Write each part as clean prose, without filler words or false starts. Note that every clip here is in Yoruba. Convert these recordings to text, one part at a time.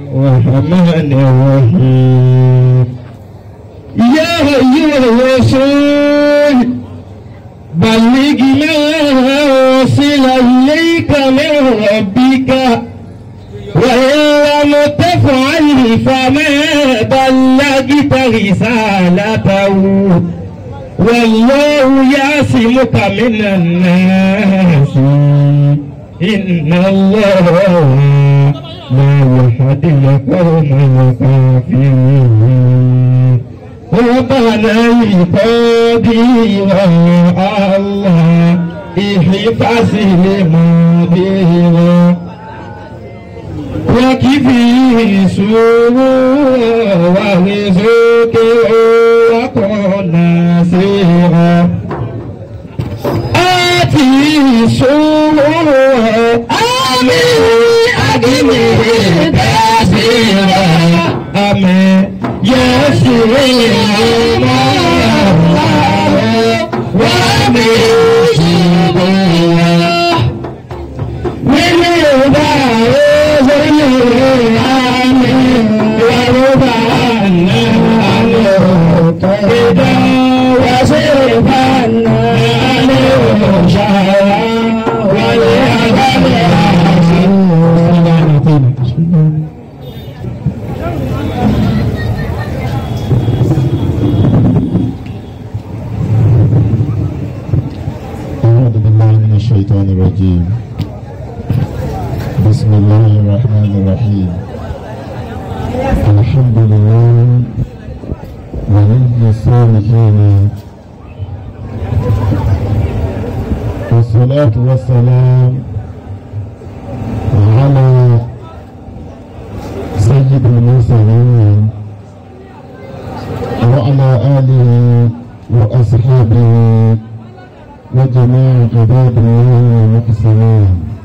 الرحمن الرحيم يا أيها الرسول بلغ ما أرسل إليك من ربك وإن لم تفعل فما بلغت رسالته والله يعصمك من الناس إن الله لا يهدي القوم الكافرين ربنا لقدير الله احفظ المدير وكفيه سوء ورزقه وكن نصيرا آتيه سوء آمين أدمه تأثيرا آمين يسير ما وآمين شبيرا من يدعو آمين وربنا كيدا وصرفنا شهرا أعوذ بالله من الشيطان الرجيم بسم الله الرحمن الرحيم الحمد لله ولي الصالحين والصلاة والسلام على سيد المرسلين وعلى آله وأصحابه وجميع عباد الله المحسنين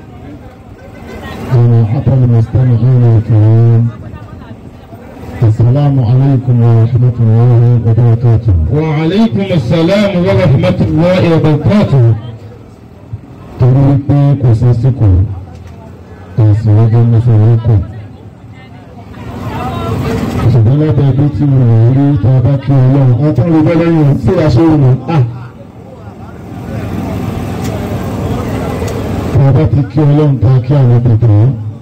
وحتى المستمعين الكرام السلام عليكم ورحمة الله وبركاته. وعليكم السلام ورحمة الله وبركاته. torí pé kò sásìkò tẹ̀síwájú mọ́sọ̀rọ̀kọ̀ ṣùgbọ́n lábẹ́ ẹbí tí mo rò rí tá a bá kí ọlọ́run ọtọ́run bẹ́ lẹ́yìn sí aṣọ́run mọ́ tá a bá ti kí ọlọ́run tá a kí àwọn bèbè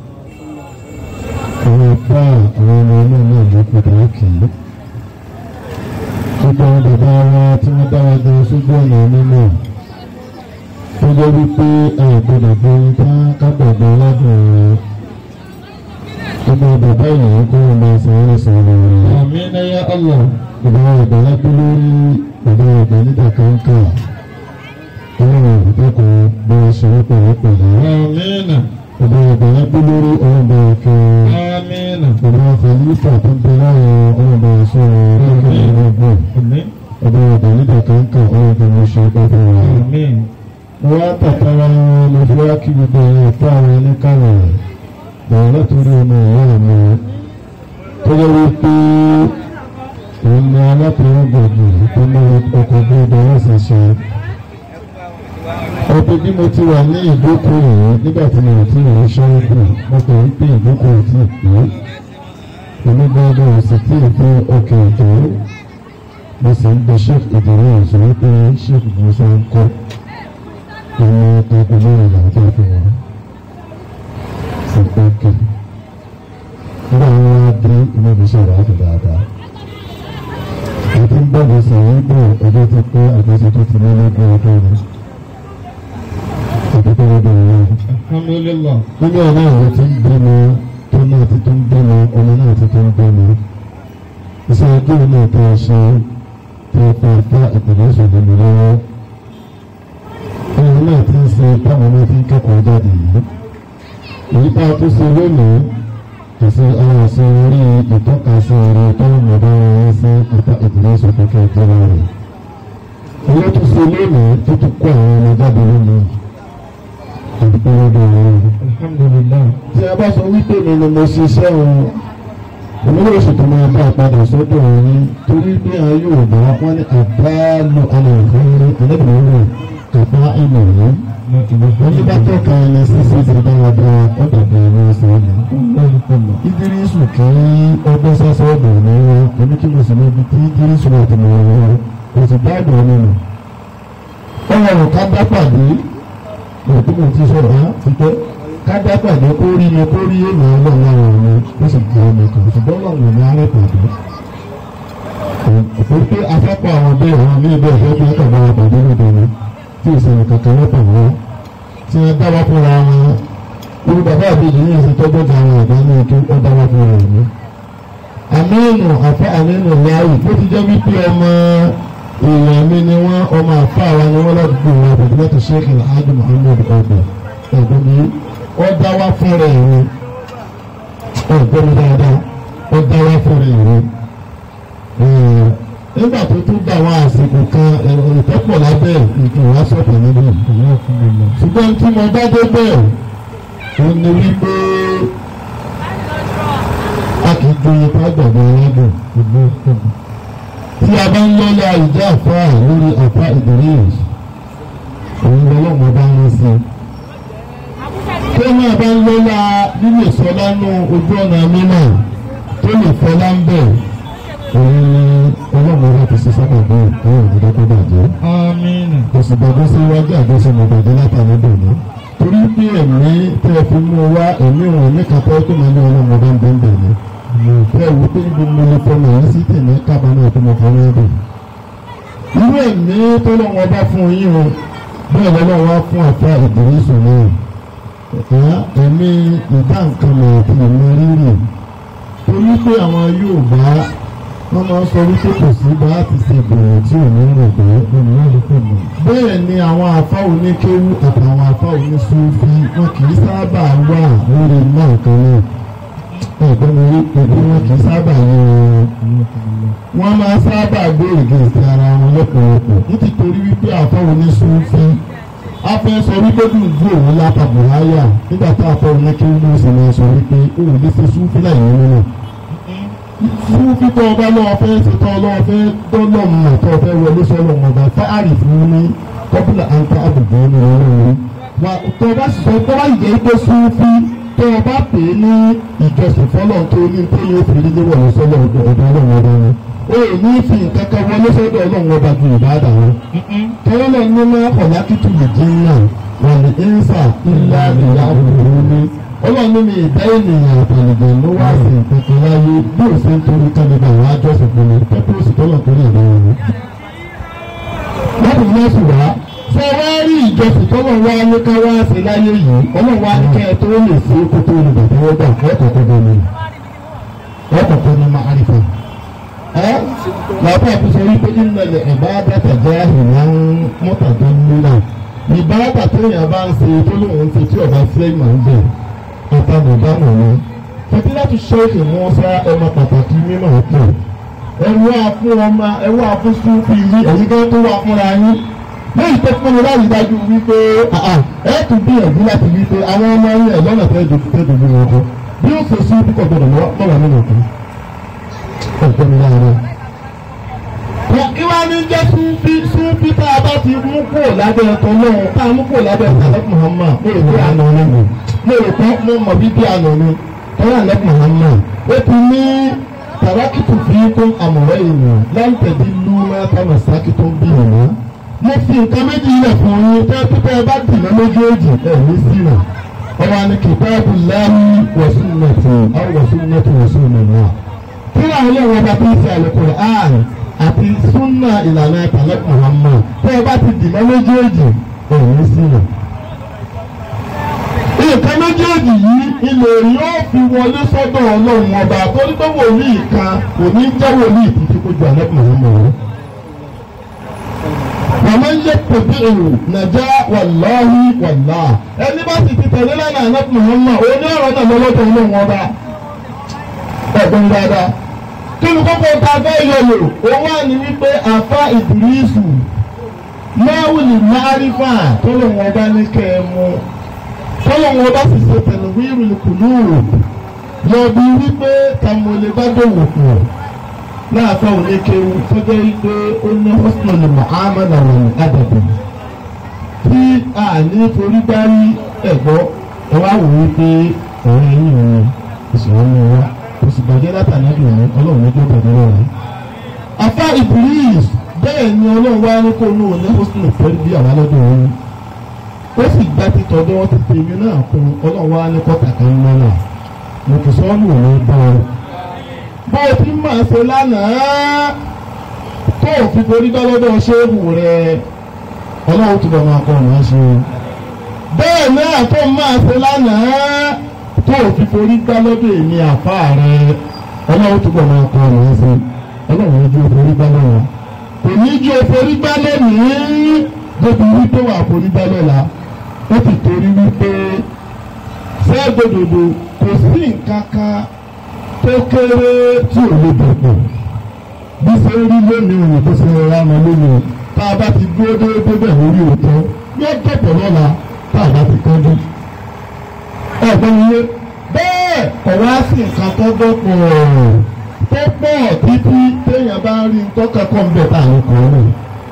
àwọn ọ̀pá àwọn ọmọ inú náà ló kù tó kì í gbogbo àwọn bàbá wa tí wọ́n dára jọ sójú ọ̀nà mímọ́ tó jẹ́ wípé àìgbọ́dọ̀ gbé ká kápẹ̀gbẹ́ ládùn rẹ̀ gbogbo bàbá yìí kó wọn máa san orí san lórí. Àmín ya Allah. Bàbá ìgbà lápẹ́ lórí bàbá ìgbà níta kàńkà ọlọ́run ìdẹ́kun bá a ṣe wípé wípé yìí. Àmín. Bàbá ìgbà lápẹ́ lórí ọ̀rọ̀ bá a kẹ́. Àmín. Bàbá Khalifa tó ń bẹ láàrin ọ̀rọ̀ bá a sọ̀rọ̀ ọ̀rọ̀ bá a lọ́gbọ̀n. Bàbá ìgbà níta kàńkà ọ̀rọ̀ bá a ṣe wípé wípé wọ́n tàtàrà wọn lọ fi wá kí gbogbo ẹ̀yìn ẹ̀tọ́ àwọn ẹlẹ́kàwọ̀ bẹ̀rẹ̀ látòrí ọmọ ìyá mi tó yẹ wípé òun ni alápẹ̀rẹ̀gbọ̀gbọ̀ tó ní ọkọ̀ gbọ́dọ̀ lọ́sẹ̀ ṣe. ọ̀pọ̀ bí mo ti wà ní ìdókòó yìí nígbà tí mo ti rìn ṣọ́ọ́bù mo pè ń pè ìdókòó tí ì pé èmi gbọ́dọ̀ sì tí ì fún ọkọ̀ ìjọ mo sì ń gbé Sheikh Idris wípé Sheikh Musa ń kọ́ ọmọ ọkọ̀ lórí ìlàjọ́ fún wọn ìpókè nígbà wọn wá dé inú mi ṣẹ̀rọ àti dáadáa àti ń bọ̀dọ̀ sọ̀rọ̀ pé ọjọ́ ti pé àgbẹ̀sẹ̀ tó ti lélẹ́gbẹ̀ẹ́ ọdún rẹ̀ àdúgbò lọ́dọ̀ wọn. Alhamdulillah. nínú ọ̀nà àwọn tí ń bímọ tó náà ti tó ń bímọ ọmọ náà ti tó ń bímọ iṣẹ́ ọdún náà tó ṣe tó pa ìpínlẹ̀ ìṣòro mi lọ́wọ́ ẹ̀yìn náà ti ń ṣe táwọn náà ti ń kẹ́kọ̀ọ́ jáde yìí èyí tá a tún ṣe lónìí kò sí ara ṣe orí ìtọ́kasí orí táwọn ọ̀dọ́ wọn ṣe apá ìpínlẹ̀ ìṣòro kẹ́kẹ́ rẹ̀ èyí tó ṣe lónìí tó tún kó àwọn ọmọ jáde lónìí àdúgbò lọ́dọ̀ wọn. Alhamdulillah. tí a bá sọ wípé mi ni mo ṣiṣẹ́ wọn olówó oṣù tó máa bá a padà sọ́dọ̀ yín torí pé a yóò bá wọn ní àbálò alẹ́ ìfẹ́ ẹlẹ́gbẹ̀rún kàfá ìmọ̀ yìí wọ́n ní bá tọ́ka ẹni sísè ti bá wọn bá ọ̀dọ̀ bí ẹni ṣe é ní. Ìdírísù kí ọgbẹ́ sẹ́sẹ́ ọ̀dọ̀ ní ẹni kí mo sì lọ ibi tí Ìdírísù náà ti mọ̀ ọ́ kò sì bá ọ̀dọ̀ nínú. Ọlọ́run ká dá pàdé òtí mo ti sọ̀rọ̀ á ti pẹ́ ká dá pàdé kó rí mi kó rí èmi ọlọ́run àwọn mi ó sì gbé ọmọ kan ṣùgbọ́n ọlọ́run ní arẹ́ pàdé. Òpó pé afẹ́pọ̀ àwọn bẹ́ẹ̀ àwọn mí bẹ́ẹ̀ fẹ́ bí ẹ̀ka bá wọn pàdé lóde ni tí ìṣẹ̀lẹ̀ kankan lọ́pọ̀ wọn tí wọ́n dá wá fúnra wọn. Irú bàbá àbíjì ní ìsìn tọ́jú ọ̀gá àwọn ẹ̀dá ní ètò ọ̀dá wá fúnra wọn ni. Àmínú àfẹ́ àmínú láàyè bó ti jẹ́ wípé ọmọ èèyàn mi ni wọ́n ọmọ àfa wa ni wọ́n ládùúgbò wọn àbẹ̀dẹ̀ láti Sheikh Alhaji Muhammad ọ̀gbẹ̀ ẹ̀gbọ́n mi ó dá wá fúnra ẹ̀ ni ọ̀gbọ́n mi dáadáa ó dá wá fúnra ẹ̀ ni. Nígbà tó tún dá wá àsìkò kan ìtọ́pọ̀ lábẹ́ nǹkan wá sọ̀tọ̀ nínú ṣùgbọ́n tí mo bá dé bẹ́ẹ̀ ó ní wípé a kì í gbóyè ká gbàgbọ́ alágbọ̀n tí a bá ń lọ́lá ìjà àfá lórí àfá Idris òun lọ́lọ́mọ bá ń sí tó náà bá ń lọ́lá nílé sọlá nú ojú ọ̀nà mímọ́ tó lè fọlá ń bẹ̀ òun ni ọlọ́mọ bá ti ṣe sábà bẹ́ẹ̀ òun ò ní dákọ́ bàjẹ́. Àmín. Kò sì bàjẹ́ sí iwájú àjọṣe mọ̀ bàjẹ́ látàrí dòní. Torí pé ẹ̀mí tẹ́ ẹ fi mú wá ẹ̀mí òun ní kápẹ́ tó máa ní ọlọ́mọ bá ń bẹ́ẹ̀ bẹ́ẹ̀ ni. Bẹ́ẹ̀ wo pé níbo mo lè fọmọ yìí sí tèmi kábàámọ̀ tó mọ̀ fọmọ ẹ̀dùn. Irú ẹ̀mí tọ́lọ́wọ́ bá fún yín o bẹ́ẹ̀ lọ́wọ́ wá fún àfá Idris náà. Ẹ̀mí ìdá nǹkan mọ̀ àti ìmọ̀ rírì. Torí pé àwọn Yorùbá wọ́n máa ń sọ wípé kò sí bá ti ṣe ìbẹ̀rẹ̀ tí ò ní rò pé ènìyàn lè pè mọ́. Bẹ́ẹ̀ ni àwọn àfá oníkéwú àtàwọn àfá oníṣúfí wọn kì í sábà wà lórí náà kan náà. Ẹ̀gbọ́n mi rí pé wọn kì í sábà yẹn wọ́n máa sábà gbé ìgbésí ara wọn lọ́pọ̀lọpọ̀ nítorí wípé àfá oníṣúfí a fẹ́ sọ wípé kí n gbé òun látàbọ̀ láyà nígbà tá àfá oníkéwú ló sì máa sọ wípé òun lè ṣe súfí láì nínú náà. Fún fífọ́ ọba lọ́wọ́ fẹ́ ṣètò ọlọ́wọ́ fẹ́ dọ́lọ́mù tó fẹ́ wọlé sọ́lọ́ ọba fáàrì fún mi kọ́pùlà àǹtá àbùgbé ní ọlọ́run. Tó bá sọ tó bá yẹ pé súnfí tó bá pè é ní ìjọsìn fọ́lọ́ tó ní tó yẹ fi rí wọlé sọ́lọ́ ọ̀dọ̀ ọlọ́run ọba wọn. Ó yẹ ní fi nǹkan kan wọlé sọ́dọ̀ ọlọ́run ọba ju ìbáàdà wọn. Tọ́lọ́ ní máa ọ̀lá kìtù lè dín náà wà ní ínsà ńlá ìyá òkúrú ní. Ọlọ́run ní ìdá ènìyàn àtàlùbọ̀ ló wá sí ìpínpín láyé bí ó ṣe ń torí kánibà àwọn àjọsìn fún mi pẹ́pẹ́ òsì tọ́lọ̀ torí ìlú wọn. Láti ilé sùn wá ṣé wá rí ìjọsìn tọ́lọ̀ wá ní ká wá sí láyé yìí ọlọ́run wá ní kẹ́ ẹ tó lè ṣe kó tó lè bàtà wọ́n gbà ọ̀kọ̀ọ̀kan bọ́ mi. Ọ̀kọ̀ọ̀kan ni máa rí fún. Làbá àbúṣe wípé ìnàlẹ̀ ìbáradàtà jẹ́ ìwọ̀n mọ́tàdé nílà. Ìbáradà tó yàn bá ń ṣe tó lóun ṣe tí ọba fẹ́ máa ń bẹ̀. Àtàlùbámọ̀ ni Fadilatu Sheikh Musa ọmọ pàtàkì mímọ̀ ọ̀pọ̀ ẹwà fún súnfì yí èyí kan tó wà fúnra yín lẹ́yìn tó fún mi láyìí dájú wípé ẹ tún gbìyànjú láti wí pé àwọn ọmọ yín ẹ̀ lọ́nà tẹ́ dojú wọn kọ bí ó ṣe sí púpọ̀ gbọdọ̀ lọ́wọ́ nínú òkú ọ̀pọ̀ mi láàárọ̀. Kí wá ní jẹ́ súnfì tá a bá ti mú kúrò lábẹ́ ẹ̀tọ́ náà tá a mú kúrò lábẹ́ ẹ̀tọ́ Muhammad mo rò pé àná nínú mo rò pé mo mọ̀ bí àná ni ọ̀rọ̀ àlẹ́ Muhammad ó ti ní tàràkìtù fi kún àmọ̀rẹ́ ènìyàn láǹtẹ̀dí lú mẹ́ta mẹ́sàkìtù bí ìrìnà. Mo fi nǹkan méjì ilẹ̀ fún yín tẹ́ bá dì mọ́ méjèèjì ní sínú ọ̀rọ̀ àni kìtàbù láàyè wọ̀sùnmẹ̀tì wọ̀sùnmẹ̀tì wọ̀sùnmẹ̀tì. Kí àwọn ilé wọn bá fi ṣe Al-Qur'an àti súnà ìlànà ìtàlẹ́ Muhammad tẹ́ bá ti dì mọ́ méjèèjì ní sínú. Nǹkan méjèèjì yìí ilẹ̀ yóò fi wọlé sọ́dọ̀ ọlọ́run ọba torí pé wòlíì kan kò ní jẹ́ wòlíì títí kó ju àlẹ́ Muhammad rẹ̀. Màmá ń yẹ pèpè èrò nàjà wàláhì wàlá. Ẹni bá sì ti tẹ̀lé lánàá àlẹ́ Muhammad oní ọ̀rọ̀ náà lọ́lọ́dọ̀ ọlọ́run ọba. Ẹ̀gbọ́n dáadáa. Kí ni kókó ta fẹ́ yọlò? Ó wà ní wípé àfa Ìdírísù máwùlì márífà tó lòun ọba ní kẹ́ ẹ mú. Tọ́lọ́wọ́n bá sì ṣe pẹ̀lú wíìrì kùlúùrù lọ bí wípé tàmọ̀lẹ́ bá dòwò pọ̀ láàfọ̀ oníkéwu tó jẹ́ wípé ó ní hosnul mu'amala wal adab tí a ní forí gbárí ẹ̀gbọ́ ẹ wá wò wípé ọ̀rẹ́ yìí wọn ìṣòro ní wa oṣù bàjẹ́ látàládùn ní ọlọ́run ní gbọ́dọ̀ ní ọ̀rọ̀. afá Iblis bẹ́ẹ̀ ni ọlọ́run wá ní kó nù ní hostel fẹ́ bí àwọn alọ́dún òun ó sì gbá títọ́ bí wọ́n ti fi èmi náà kún ọlọ́run wá ní kọ́tà kan náà mo kì sọ́ọ́nù òní bá ọ. bó o ti máa ṣe lánàá tó o fi borí bá lọ́dọ̀ ṣéèbù rẹ ọlọ́run tó bá máa kọ́ ọ̀nà ṣe. bẹ́ẹ̀ náà tó máa ṣe lánàá tó o fi borí bá lọ́dọ̀ èmi àfá rẹ ọlọ́run tó bá máa kọ́ ọ̀nà ṣe. ọlọ́run ojú oforí bá lọ́wọ́ kò ní ju oforí bá lónìí débi wípé wà forí bá lọ́la ó ti torí wípé fẹ́ gbòdòdò kò sí nǹkan kan tó kéré tí ò lè dọ̀pọ̀ bí ṣe rí lónìí òun tó ṣe rọra mọ lónìí tá a bá ti dúró déédéé bẹ̀ lórí òótọ́ yóò dọ̀pọ̀ lọ́la tá a bá ti kánjú. ọ̀gbọ́n ilé bẹ́ẹ̀ kọ̀ wá sí nǹkan tó dọ̀pọ̀ tó pọ̀ títí téèyàn bá rí tọ́kẹ́kọ̀ọ́ ń bẹ̀ tá à ń kọ́ ọ́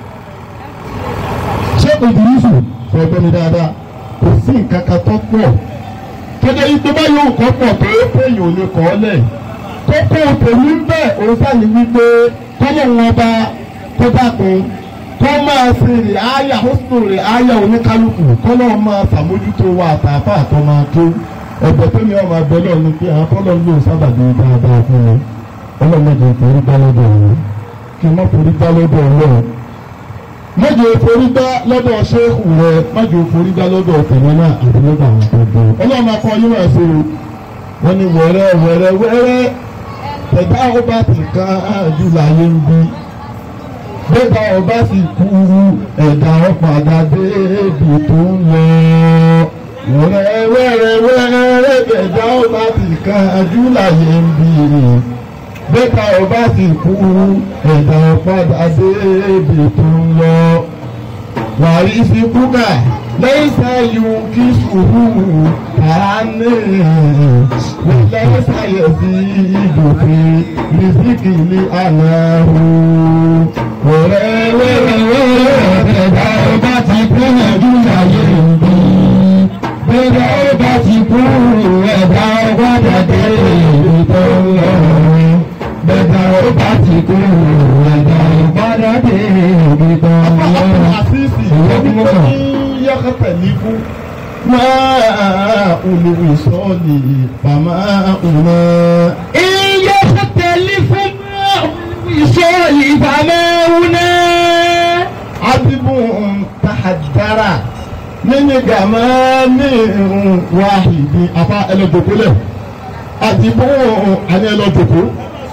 ṣé ìdírísù ọ̀gbẹ́ni dáadáa kò sí nǹkan kan tó pọ̀ tọ́jà yìí tó bá yóò kọ́ pọ̀ tó téèyàn ò lè kọ́ ọ́ lẹ̀ tó kó tèmi ń bẹ̀ òun sáyé wípé tọ́lọ̀ wọn bá tó dákun tó máa ṣe rè áyà hósùn rè áyà oníkálukú kọ́lọ́ máa ṣàmójútó wa àtàfà àtọ́ máa tó ọ̀bẹ tó ní ọmọ abẹ náà ni pé àwọn tọ́lọ̀ ń lò sábàbí dáadáa fún mi ọlọ́mọdé forí bá lọ́dọ̀ ọ̀rọ̀ kí n má forí bá lọ́dọ̀ ọlọ́run májò forí bá lọ́dọ̀ ṣéèkù rẹ májò forí bá lọ́dọ̀ tẹ̀mẹ́ náà àti lọ́dọ̀ àwọn ọ̀dọ́ ọlọ́run akọ yín máa ṣe wọ́n ní wẹ́rẹ́ tẹ̀dá ọba ti kan áàdù láyé ń bí bẹ́ẹ̀dá ọba sì kú ẹ̀dá ọ̀padà débi tó ń lọ wẹ́rẹ́ tẹ̀dá ọba ti kan áàdù láyé ń bí bẹ́ẹ̀ta ọba sì kú ẹ̀dá padà débi tó ń lọ. wàrí sí kúkà lẹ́yìn sáyù kí sùúrù àánú lẹ́yìn sáyẹ̀ sí ìdòfin rìsíkì ní ànáhù. wẹ́rẹ́ ẹ̀dá ọba ti kú ẹ̀dú láyé ìbí. bẹ́ẹ̀ta ọba ti kú ẹ̀dá padà débi tó ń lọ. bẹ́ẹ̀ta ọba ti kú ẹ̀dá padà débi tó ń lọ. يختلف ماء الوصال فماء ماء إن يختلف ماء الوصال فماؤنا عذب تحدر من جمال واحد أفا إلى عذب أنا إلى تحدر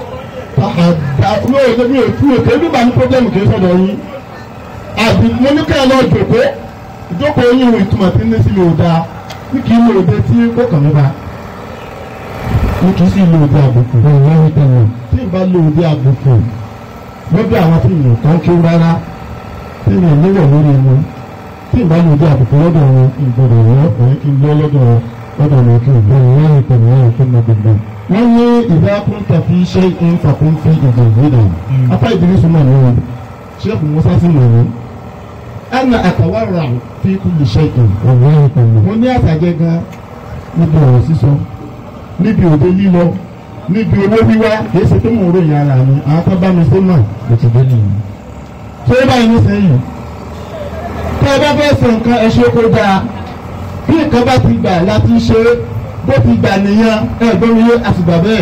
mi ò tú òkè bí bá ní pọ́blẹ́mù kì í sọ̀dọ̀ yín àbí mo ní ká ẹ lọ jòkó ìjókòó yín wo ìtumọ̀ tí ń ní sí mi ò dáa ní kì í lo òde tí kò kàn mí bá ní kì í sì lo òde àbùkù tí ì bá lo òde àbùkù lọ́dọ̀ àwọn tí ìyàn kan kí rárá tí ìyàn níwọ̀ lórí wọn tí ì bá lo òde àbùkù lọ́dọ̀ wọn ìgbọ̀dọ̀ wọn ọ̀rẹ́ kí n lọ lọ́dọ̀ wọn kí n bọ̀ wọ́n ní pẹ̀lú wọn fún mi gbogbo. wọ́n ní ìdá kúńtà fi ṣe ń fàkún fi ìdè ìdè apá ìdílé súnmọ́ ní wọn ṣé kò mọ́ sásì mọ̀ ní. ana àtàwárà fi kulli shay'in mo ní àtàjẹ gan níbi ọ̀rọ̀ sísọ níbi òde lílọ níbi owó wíwá kìí ṣe tó mò ń ròyìn ara mi àwọn tó bá mi ṣe náà kò ti dé nìyí. tó bá yín sẹ́yìn tó bá fẹ́ ṣe nǹkan ẹ ṣe kó dáa bí nǹkan bá ti gbà láti ṣe bó ti gbà nìyẹn ẹ̀gbọ́n mi yé àtìgbà bẹ́ẹ̀.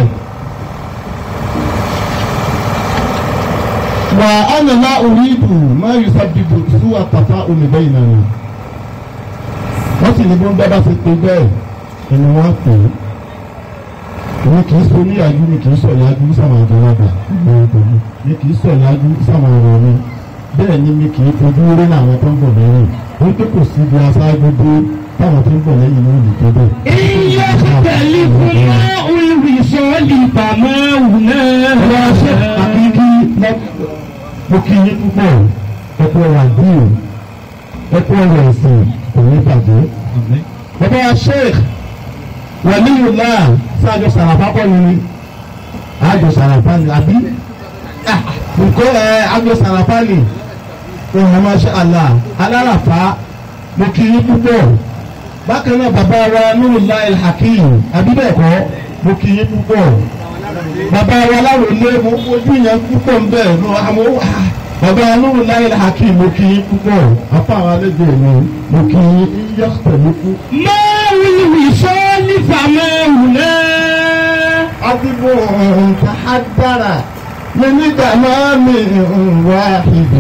وأنا لا أريد ما يسبب سوء التفاهم بيننا. wọ́n sì ní bó ń dábàá sí pé bẹ́ẹ̀ ẹni wọ́n pè é èmi kì í sọ níyàjú mi kì í sọ ìyájú sáwọn àgbàlagbà mi kì í sọ ìyájú sáwọn ọ̀rọ̀ mi bẹ́ẹ̀ ni mi kì í fojú rí àwọn tó ń bọ̀ lẹ́yìn wọ́n tó kò sí ibi aṣáájú dé táwọn tó ń bọ̀ lẹ́yìn ní ìlú tó bẹ̀. iye tẹ̀lé fún máa olùwìsọ́ọ̀lì bàmáwù náà. wọ́n ṣe àkíkí mo kí yín púpọ̀ ẹ̀kọ́ ọ̀rọ̀ àdúrà ẹ̀kọ́ ọ̀rọ̀ ẹ̀sìn kò ní bàjẹ́. bàbá Sheikh Waliyullah sáájọ sàràfà kọ́ ni àjọ sàràfà ni àbí nǹkọ́ àjọ sàràfà ni ọ̀hún Masha Allah aláràfà mo kí yín púpọ̀. bákan náà bàbá wa Nurullah al-Hakim àbí bẹ́ẹ̀ kọ́ mo kì í púpọ̀ bàbá wa Aláròlé mo ojú yẹn púpọ̀ ń bẹ̀ lọ àmọ́ bàbá Nuru Lahi Hakim mo kì í púpọ̀ apá àwọn àlejò mi mo kì í yẹ pẹ̀lú kú. máa wí sọ́ọ́lì fàmáwù náà. adigun tahadara mi nígbà máa mi wá ìdè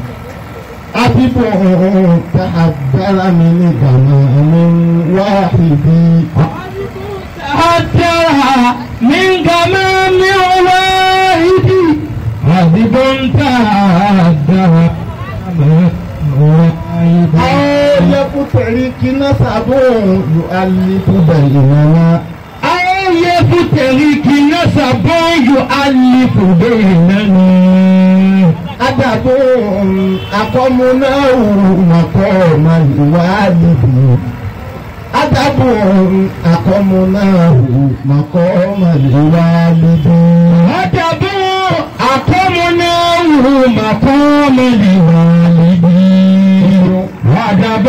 adigun tahadara mi nígbà máa mi wá ìdè. tahadara min gamami wahidi. adigun tahadara يفتري نسبه يؤلف بيننا يفتري نسبه يؤلف بيننا. أدب أقمناه مقام الوالد أدب أقمناه مقام الوالد أدب أقمناه مقام الوالد أدب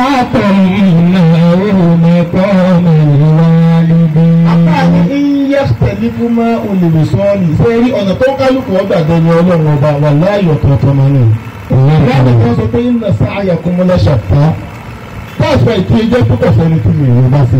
أقمناه مقام الوالد. Àpáàní iye tẹ̀lé fún mọ́ olùsọ́ọ̀lì sẹ́rí ọ̀nà tó kálukú ọgbà dẹni ọlọ́run ọba wà láàyò ọ̀tọ̀ọ̀tọ̀ máa ní. Láti kan sọ pé ń nà sáàyà kún mọ́lá ṣàpá. Báàsì àìtí ẹjẹ́ púpọ̀ sẹ́ni tí mi ìwé bá sí.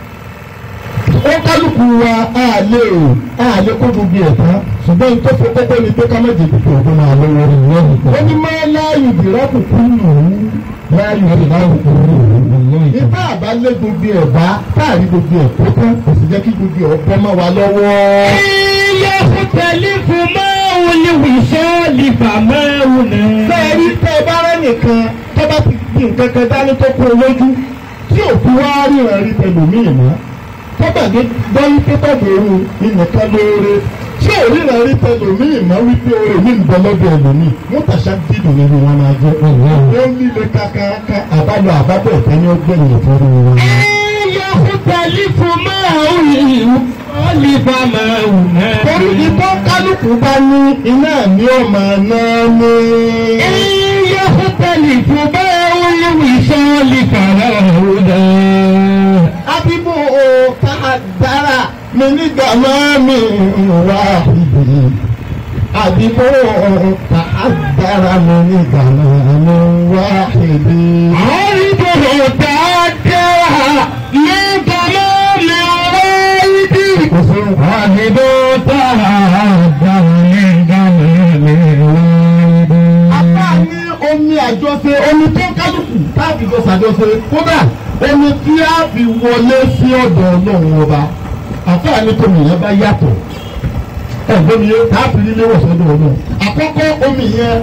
Ó kálukú wa àlè kó gbogbo ẹ̀ tán ṣùgbọ́n tó fi kókó ni pé ká má jẹ pípọ̀ ọdún máa lọ́wọ́ rẹ̀ lọ́wọ́. Ó ní máa láàyò ìdìrọ́pù kúrú láàyò ìdìrọ́pù kúrú. Ibá àbálé gbogbo ẹ̀ bá káàrí gbogbo ẹ̀ tó tán kò sì jẹ́ kí gbogbo ẹ̀ bọ́ mọ́ wa lọ́wọ́. Iye tẹ̀lé fún máa ní wìṣọ́ọ̀lì fàmáwù náà. Bẹ́ẹ̀ni tẹ́ ẹ bá rẹ́ nìkan tó bá ti di nǹkan kan dání tó kó lójú tí òfin wá ríran rí tẹlòmíì mọ́. Tọ́gbàgbé gbọ́ wípé tọ́gbòrú ìnìkan lóore tí ò ríran rí tẹlòmíì mọ́ wípé oore mi ń bọ lọ́dọ̀ ẹlòmíì mútàṣá dídùn nínú wọn máa jẹ́. Wọ́n líle kankanka àbálọ àbábọ̀ ìfẹ́ ní ọgbẹ́ni ìfọ́rú wọn. Iye tẹ̀lé fún máa ní wìṣọ́ọ̀lì fàmáwù náà. Torí ìbọn kálukú bá ní iná ní ọmọ náà ní. Iye tẹ̀lé fún máa ní wìṣọ́ọ̀lì fàmáwù náà. Abibu tahadara mi nígbà máa mi wá ìdè. Abibu tahadara mi nígbà máa mi wá ìdè. Àìbò dáadáa ní gàmọ́ mi wáyé. Àìbò dáadáa ní gàmọ́ mi wáyé. Apá ní omi àjọṣe omi tó kálukú táàbì jọ ṣàjọṣe kódà omi tí a fi wọlé sí ọ̀dọ̀ Ọlọ́run ọba. Àfáà ní tómi yẹn bá yàtọ̀. Ẹ̀gbọ́n mi yẹn táàbì nílé wọ̀sọ̀dọ̀ Ọlọ́run. Àkọ́kọ́ omi yẹn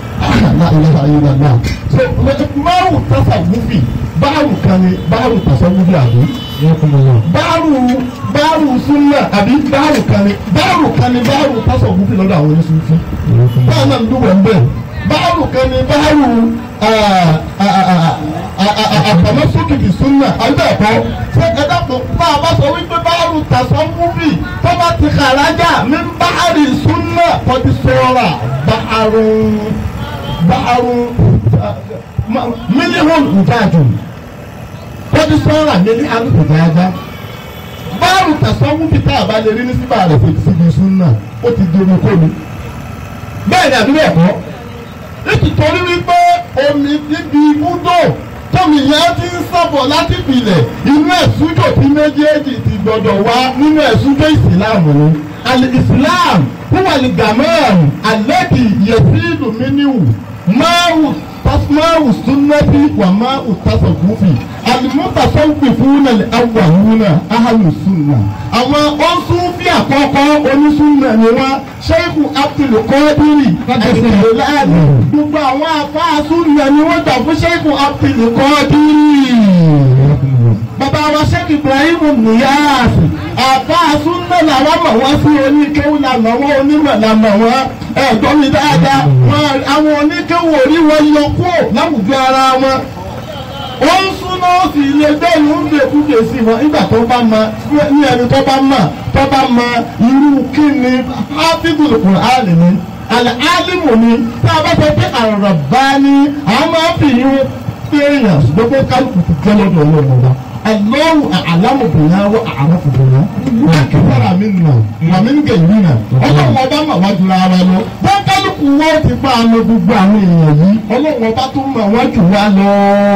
so máàrù tásà gúfì báàrù kan ni báàrù tásà gúfì àbí báàrù súnmọ́ àbí báàrù kan ni báàrù tásà gúfì lọ́dọ̀ àwọn oníṣúfì báà náà ń dúró ń bẹ̀ báàrù kan ni báàrù àtàmọ́sókè fi súnmọ́ àbẹ́ẹ̀kọ́ ṣé ẹ dàpọ̀ bá a bá sọ wípé báàrù tásà gúfì tó bá ti kàrájà ní báàrù súnmọ́ kọ́tí sọ́ra báàrù mílíọ̀nù ìdájọ́ kọ́dí sọ́ra mílíọ̀nù ìdájọ́ báàrù tàṣọ́wù peter àbálẹ̀ rí ní síbà rẹ̀ fèjì síbi súnà ó ti di omi kómi bẹ́ẹ̀ ni àdúgbò ẹ̀kọ́ nítorí wípé omi níbi ibùdó tómi yẹn ti ń sọ̀bọ̀ láti pilẹ̀ inú ẹ̀sùjò tí méjèèjì ti gbọdọ̀ wá nínú ẹ̀sùjò ìsìláàmù ni alìsìláàmù huwa al-gamam alladhi yazidu minhu máàwù sunnati wà máàwù tasawufi al-mutasawwifuna al-awwaluna ahlu sunna. Àwọn oṣùfì àkọ́kọ́ onísùnà ni wọ́n Sheikhu Abdul Qadir Al-Jilani. Gbogbo àwọn àfáà sunna ni wọ́n gbà fún Sheikhu Abdul Qadir. Bàbá wa Sheikh Ibrahim Niyas àfáà sunna làwọn mọ̀ wọ́n sí oníkéwù làmọ̀ wọ́n onímọ̀ làmọ̀ wọ́n ẹ̀gbọ́n mi dáadáa àwọn oníkéwù orí wọn yọ kúrò láwùjọ ara wọn. Wọ́n ń súná ó sì lè gbẹ́nu ń lè kúkè sí wọn nígbà tó bá mọ ní ẹni tó bá mọ irú kí ni Hafidul Qur'an ni al-alimu ni tá a bá sọ pé ar-Rabbani àwọn máa ń fi irun pé èèyàn ṣùgbọ́n pé kálukú ti jẹ́ lọ́dọ̀ Ọlọ́run ọba. الله أعلم بنا وأعرف بنا أكثر منا ومن غيرنا ọlọ́run ọba mà wá jùlọ ara lọ bá kálukú wọ́n ti bá a lọ gbogbo àwọn èèyàn yìí ọlọ́run ọba tó mà wá jù wá lọ.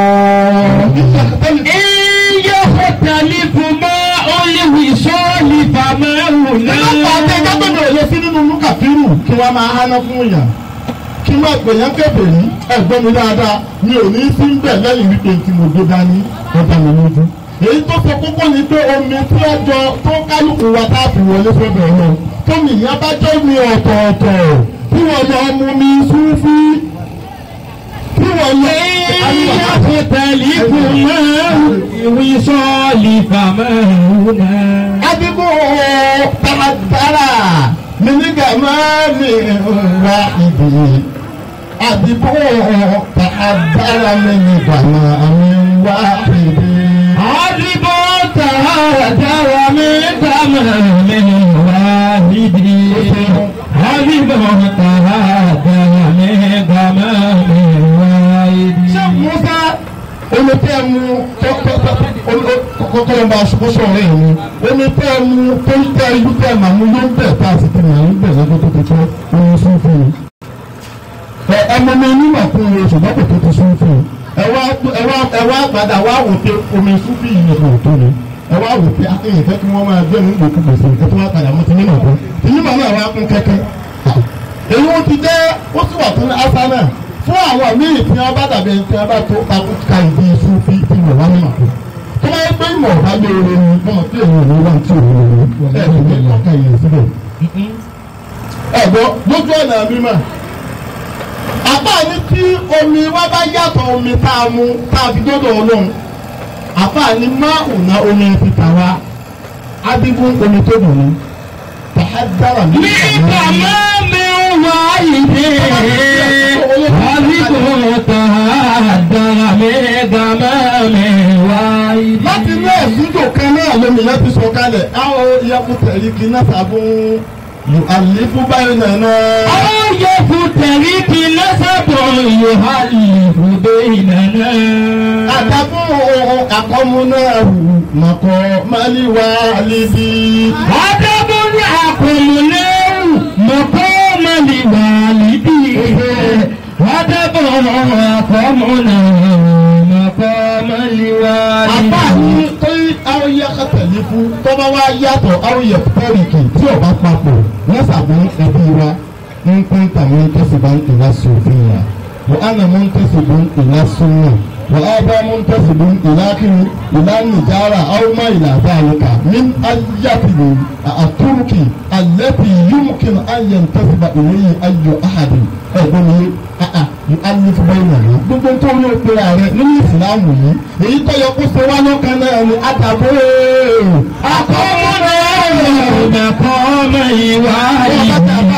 iye hòtẹ́lì fún mọ́ olùwì sọ́ọ̀lì fàmẹ́rù náà. nígbà tó ẹgbẹ́ tó bẹ̀rẹ̀ lọ sí nínú lúkàfírù kí wọ́n máa háná fún yàn kí wọ́n gbẹ̀yàn kébè ní ẹ̀gbọ́n mi dáadáa mi ò ní sí ń bẹ̀ lẹ́yìn wípé tí mo gbé dání ọjà mi lójú. èyí tó sọ kókó ni pé omi tí ọjọ́ tó kálukú wa tá a fi wọlé sọ́dọ̀ náà tómi ìyá bá jẹ́ mi ọ̀tọ̀ọ̀tọ̀ tí wọ́n lọ mú mi súnfí tí wọ́n lọ. iye hòtẹ́lì fún mọ́ olùwì sọ́ọ̀lì fàmẹ́rù náà. adigun tàdárà mi nígbà máa mi ra ìdí. adigun tàdárà mi nígbà máa mi wá ìdí. adigun tàdárà mi nígbà máa mi wá ìdí. adigun tàdárà mi nígbà máa mi wá ìdí. ṣé musa olùtẹ́ mu kọ́kọ́ ló ń bá aṣọ sọ̀rọ̀ ẹ̀ ni olùtẹ́ mu tó ń tẹ́ ìlú tẹ́ màmú ló ń bẹ̀ tá a sì ti mọ̀ ń bẹ̀ lọ́dún tó ti tó omi sún fún un. ẹmọ mi onímọ̀ fún un oṣù bọ́pọ̀ tó ti sún fún un. ẹ wá padà wá wò pé omi sún fún ìyẹn kò tó ni ẹ wá wò pé akéyìn fẹ́ kí wọ́n máa gbé nínú ìgbòkú gbèsè nǹkan tó wá padà mọ́ ti nímọ̀ kan ti nímọ̀ náà wá kún kẹ́kẹ́. èyí ó ti jẹ́ ó sì wà fún ásá náà fún àwọn míì tí wọ́n bá dàbí ẹni tí wọ́n bá tó ka ìdí iṣu fi wọ̀ wá nínú àpò tó bá yẹ pé ìmọ̀ ọ̀bá lóore ni wọ́n tí èyí ò ní wá tí òun lóore ẹ̀ ẹ̀ ní ọ̀ka ìyẹn síbẹ̀. ẹ̀gbọ́n lójú ọ̀nà mímọ́ àbá ní tí omi wá bá yàtọ̀ omi tá a mu tá a fi dọ́dọ̀ ọlọ́run àbá ní má ònà omi ti tà wá adigun omi tó dùn ní tàhádára mi. nígbà máa mi wá ìdí. adigun tàdárà mi nígbà máa mi wá ìdí. láti inú ẹ̀sùnjò kan náà lómi yẹn ti sọ kalẹ̀ àwọn ìyàpùtẹ̀ rí kí náà sàbún àléébù báyìí nàná. àwọn yòókù tẹ̀lé kí lọ́sàbọ̀ yóò hà lìfù bẹ́ẹ̀ nàná. àtàkùn àkọ́mú náà mọ̀kọ́ máliwá líbi. àtàkùn àkọ́mú náà mọ̀kọ́ máliwá líbi. àtàkùn àkọ́mú náà mọ̀kọ́ máliwá líbi. àbá ní tó àwọn yẹ kẹtẹ̀lé fún tọ́ba wá yàtọ̀ àwọn yẹ pẹ́ẹ́rìkì tí ọba papọ̀ lọ́sàbọ̀ ẹbí wa ń kún tàwọn tẹ̀síbá ń tẹ̀lá sófin wa wọ́n á nà mọ́ ń tẹ̀síbá ń tẹ̀lá súnmọ́. وآبا منتسب إلى النجارة أو ما إلى ذلك من أيته الترك التي يمكن أن ينتسب إليه أي أحد يؤلف بيننا gbogbo tó ní o pera rẹ nínú ìsìlámù yìí èyí tó yẹ kó ṣe wá lọ́kàn náà ni àtàbó àkọ́mọ́nà àkọ́mọ́ ìwà yìí àkọ́mọ́nà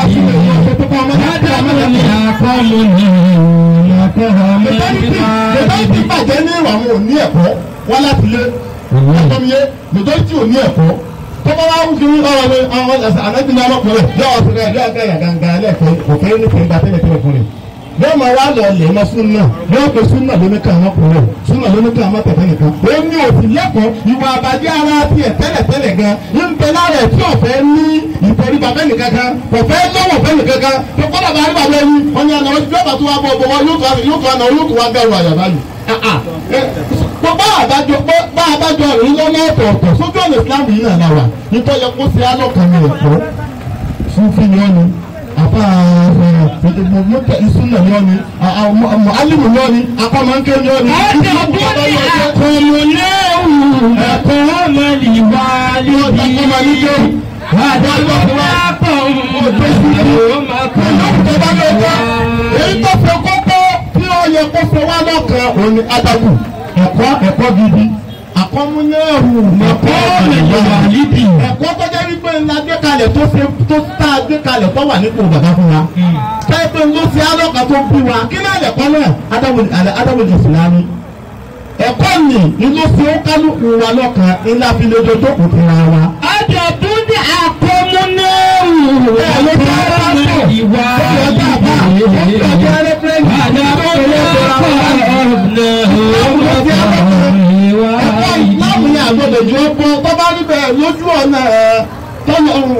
mẹtọ́rìtì bàjẹ́ ní ìwà wọn ò ní ẹ̀kọ́ wọn láti lé ọ̀tọ́miyé mẹtọ́rìtì ò ní ẹ̀kọ́ tọ́ba wa ń fi ọ̀rọ̀ mi àwọn ànágbìnrin ọlọ́kùnrin yóò wọ́n fún ẹ yóò gbẹ̀yà gàǹgà lẹ́ẹ̀kọ́ òfin ní fún ìgbà tẹ́lẹ̀ tẹ́lẹ̀ fún mi. yóò máa wá lọ lè mọ súnà yóò pe súnà lóní kan ọmọkùnrin súnà lóní kan ọmọkùnrin nìkan. ó ní òfin lẹ́kọ̀ọ́ ìwà àbájẹ́ ara tiẹ̀ tẹ́lẹ̀ gan ń bẹ lára ẹ̀ tí ọ̀fẹ́ ní ìtẹríba fẹ́ nìkan kan ọ̀fẹ́ lọ́wọ́ fẹ́ nìkan kan tó kọ́dà bá rí bàbá ẹni ọ̀nà àná ọjọ́ bàtú wa bọ̀ bọ̀ yóò tó àná yóò tó wá gẹ̀rù àyàbá yìí. bá àbájọ rí lọ́nà ọ̀tọ̀ọ̀tọ̀ sójú ọ̀nà ìsìlámù yìí náà lára nítorí yẹ kó ṣe alọ́kàn ní ẹ̀kọ́ fún fi ni ọ́ni àfa mọ̀tẹ́ ìsúná ni ọ́ni mọ̀álìmù ni ọ́ni akọ́mọ̀ńké ni ọ́ni. ọ̀dọ̀ bọ́ọ̀lì àkọ́mọ̀ náà ẹ̀kọ́ mọ̀lìwá líbi. èyí tó fẹ́ kókó tí ó yẹ kó fẹ́ wá lọ́kàn òní adagu ẹ̀kọ́ gidi àkọ́múnẹ́rù ẹ̀kọ́ mọ̀lìwá líbi. ẹ̀kọ́ tó jẹ́ wípé ńlá gbé kalẹ̀ tó tá a gbé kalẹ̀ tó wà nípò bàbá fún wa kẹ́ẹ̀pẹ́ ló fi alọ́kàn tó bí wa kí náà lẹ̀kọ́ náà adamu ìsìlámù ẹ̀kọ́ ni ló fi ó kálukú wa lọ́kàn ńlá fi lè dodo kò fi ra wa. ọjọ́ tó ní àkọ́múnẹ́rù ẹ̀kọ́ mọ̀lìwá líbi.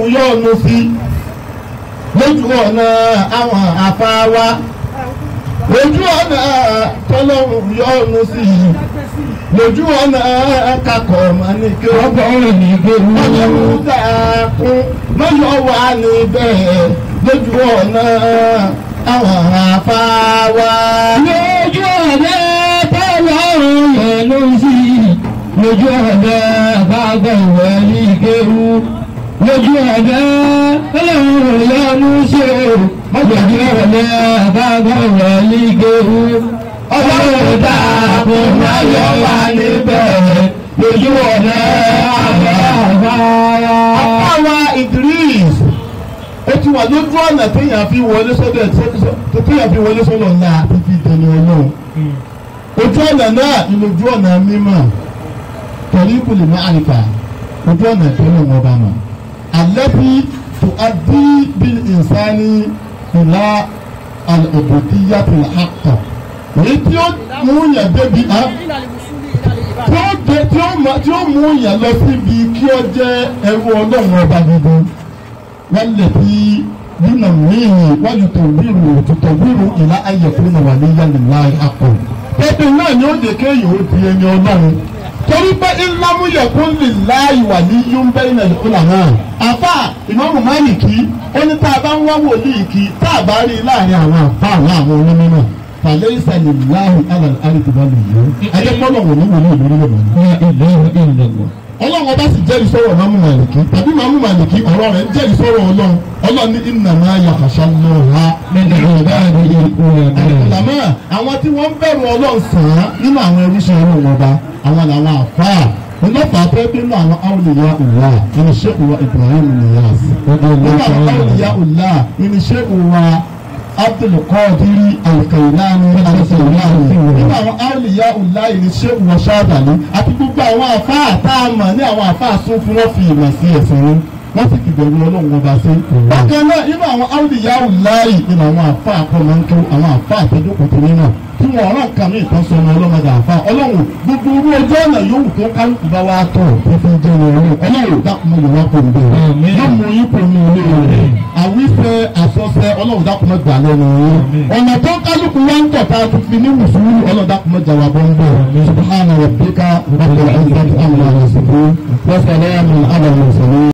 yọ́nú sí lójú ọ̀nà àwọn àfáwá lójú ọ̀nà tọ́lọ́run yọ́nú sí lójú ọ̀nà kakọ̀ mọ́nìkẹ́ ọlọ́run dàkún mọ́yọ́ wà níbẹ̀ lójú ọ̀nà àwọn àfáwá. lójú ọ̀nà tọ́lọ́run yọ́nú sí lójú ọ̀nà bàbá wẹ̀lí kéwú lójú ọ̀nà tọ́lọ́run yọ́nú sí lójú ọ̀nà bàbá wẹ̀lí kéwú ọlọ́run dàkún mọ́yọ́ wà níbẹ̀ lójú ọ̀nà àbáwá. àbáwá Idris ó ti wà lójú ọ̀nà téèyàn fi wọlé sọ́dọ̀ ńlá fífi dẹni ọlọ́run ojú ọ̀nà náà ni ojú ọ̀nà mímọ́ tọ̀líkù lè má àríkà ojú ọ̀nà ìtọ́lọ̀ wọn bá mọ̀ àlẹ́bí tó adí bí ìsáni ìlà al-ubudiyyah al-haqqa èyí tí ó mú yàn débi tí ó mú yàn lọ síbi kí ó jẹ́ ẹrú ọlọ́run ọba gbogbo wọ́n lè fi nínà míì wájú tòwírù ìlà ayẹ̀kún náà wà ní yálìláì àpò. Pẹ́pẹ́ náà ni ó lè kéèyàn ó di ẹni ọlọ́run. Torí pé ìlàmúyẹ̀kún lè láì wà ní yúmbẹ́ ilẹ̀ ìkúlà náà. Àfà Ìmáàmù Málìkì ó ní tá a bá ń wá wòlíì kí tá a bá rí i láàrin àwọn àfà àwọn onímọ̀. Fàlẹ́ ìsàlẹ̀ láàrin alàlẹ́ tó bá lè yọ. Adépọ́lọ̀ wò ní wòlíì lórí lọ́wọ́. Ọlọ́run ọba sì jẹ́rìí sọ̀rọ̀ Ìmáàmù Málìkì tàbí Ìmáàmù Málìkì ọ̀rọ̀ rẹ̀ jẹ́rìí sọ̀rọ̀ Ọlọ́run ní innama yakhsha Allaha min ibadihi al-ulama. Àwọn tí wọ́n bẹ̀rù Ọlọ́run sàn án nínú àwọn ẹrúṣẹ́ Ọlọ́run ọba àwọn làwọn àfáà nígbàtà fẹ́ nínú àwọn awliya Allah nínú Sheikh wa Ibrahim Niyas nínú àwọn awliya Allah nínú Sheikh wa Abdul Qadir Al-Kailani nínú àwọn awliya Allah nínú Sheikh wa Shadali àti gbogbo àwọn àfáà tá a mọ̀ ní àwọn àfáà sún fún wọn fi ìmọ̀ sí ẹ̀sìn wọn wọ́n sì ti bẹ̀rù Ọlọ́run ọba sí. bákan náà nínú àwọn awliya Allah nínú àwọn àfáà akọ́mọ́ńkó àwọn àfáà àtẹ́jọ́kọ̀tì nínú tí wọn ọ̀rọ̀ kan ní ìtọ́sọ̀nà ọlọ́mọdé àfa ọlọ́run gbogbo orú ọjọ́ ọ̀nà yòówù tó kálukú bá wá tọ̀ fífi jẹ́ ní ọlọ́run dákúmọ̀ yóò wá kó ń bẹ̀rẹ̀ yóò mú yín kó ní ilé rẹ̀ àwífẹ́ àsọsẹ́ ọlọ́run dákúmọ̀ gbà lẹ́nu yín ọ̀nà tó kálukú wá ń tọ̀ tá a ti fi ní mùsùlùmí ọlọ́run dákúmọ̀ jà wà bọ́ ń bẹ̀ subhana rabbika rabbil izzati amma yasifun wa salamun ala al-mursalin.